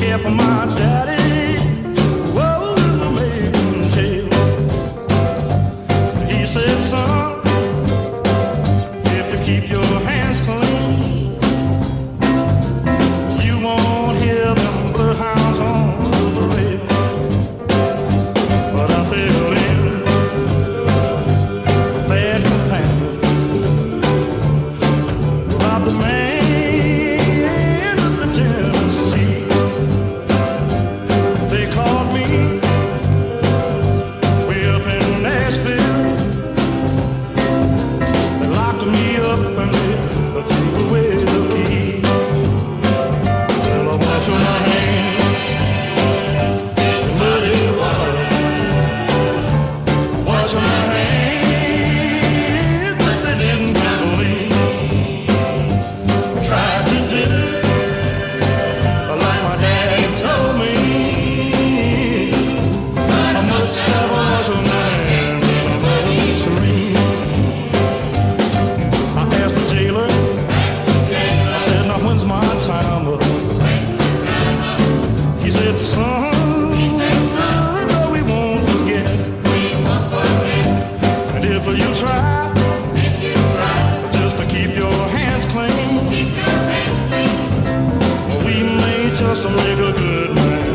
kept my daddy was a maiden jail. He said, son, if you keep your hands clean, you won't hear them bloodhounds on the trail. But I fell in bad companion about the man of the Tennessee. They called me way up in Nashville. They locked me up and they threw away the key. Well, I wash my hands in muddy water. Wash my hands, but they didn't believe. Tried to do like my daddy told me. I must have washed my hands in a muddy stream. I asked the jailer, I said, now when's my time up? He said, son, no, we won't forget. And if you try just to keep your hands clean, we may just make a good man.